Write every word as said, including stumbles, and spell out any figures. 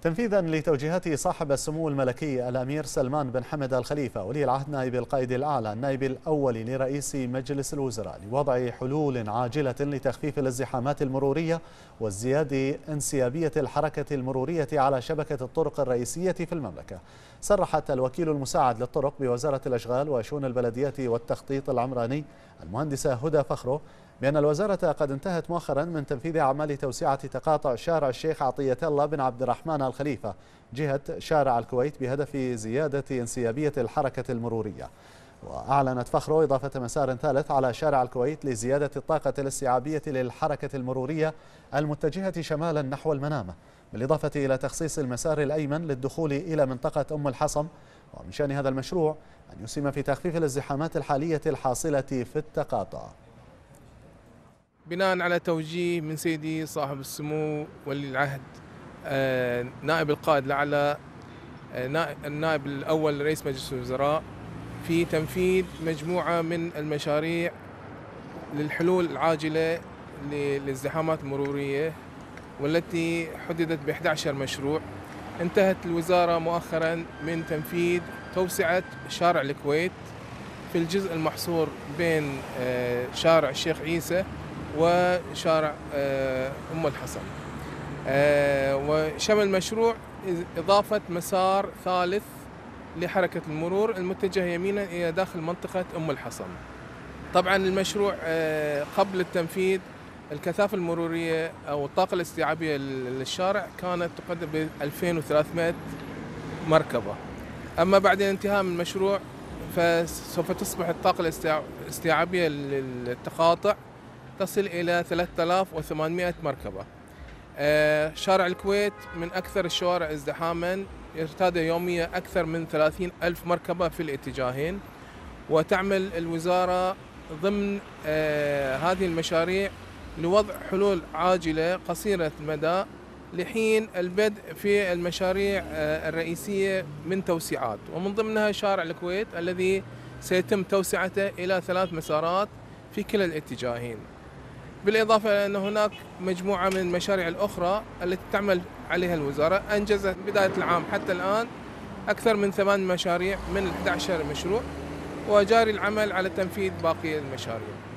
تنفيذا لتوجيهات صاحب السمو الملكي الأمير سلمان بن حمد الخليفة ولي العهد نائب القائد الأعلى النائب الأول لرئيس مجلس الوزراء لوضع حلول عاجلة لتخفيف الازدحامات المرورية وازدياد انسيابية الحركة المرورية على شبكة الطرق الرئيسية في المملكة. صرحت الوكيل المساعد للطرق بوزارة الأشغال وشؤون البلديات والتخطيط العمراني المهندسة هدى فخرو بأن الوزارة قد انتهت مؤخرا من تنفيذ أعمال توسعة تقاطع شارع الشيخ عطية الله بن عبد الرحمن الخليفة جهة شارع الكويت بهدف زيادة انسيابية الحركة المرورية. وأعلنت فخرو إضافة مسار ثالث على شارع الكويت لزيادة الطاقة الاستيعابية للحركة المرورية المتجهة شمالا نحو المنامة، بالإضافة إلى تخصيص المسار الأيمن للدخول إلى منطقة أم الحصم. ومن شأن هذا المشروع أن يسهم في تخفيف الازدحامات الحالية الحاصلة في التقاطع. بناء على توجيه من سيدي صاحب السمو ولي العهد آه نائب القائد الأعلى آه النائب الأول لرئيس مجلس الوزراء في تنفيذ مجموعة من المشاريع للحلول العاجلة للازدحامات المرورية، والتي حددت ب أحد عشر مشروع. انتهت الوزارة مؤخرا من تنفيذ توسعة شارع الكويت في الجزء المحصور بين آه شارع الشيخ عيسى وشارع أم الحصن، وشمل المشروع إضافة مسار ثالث لحركة المرور المتجه يمينا إلى داخل منطقة أم الحصن. طبعا المشروع قبل التنفيذ الكثافة المرورية أو الطاقة الاستيعابية للشارع كانت تقدر ب ألفين وثلاثمئة مركبة، أما بعد الانتهاء من المشروع فسوف تصبح الطاقة الاستيعابية للتقاطع تصل إلى ثلاثة آلاف وثمانمئة مركبة. شارع الكويت من أكثر الشوارع ازدحاما، يرتاد يوميا أكثر من ثلاثين ألف مركبة في الاتجاهين. وتعمل الوزارة ضمن هذه المشاريع لوضع حلول عاجلة قصيرة المدى لحين البدء في المشاريع الرئيسية من توسعات، ومن ضمنها شارع الكويت الذي سيتم توسعته إلى ثلاث مسارات في كلا الاتجاهين، بالإضافة إلى أن هناك مجموعة من المشاريع الأخرى التي تعمل عليها الوزارة. أنجزت بداية العام حتى الآن أكثر من ثمان مشاريع من أحد عشر مشروع، وجاري العمل على تنفيذ باقي المشاريع.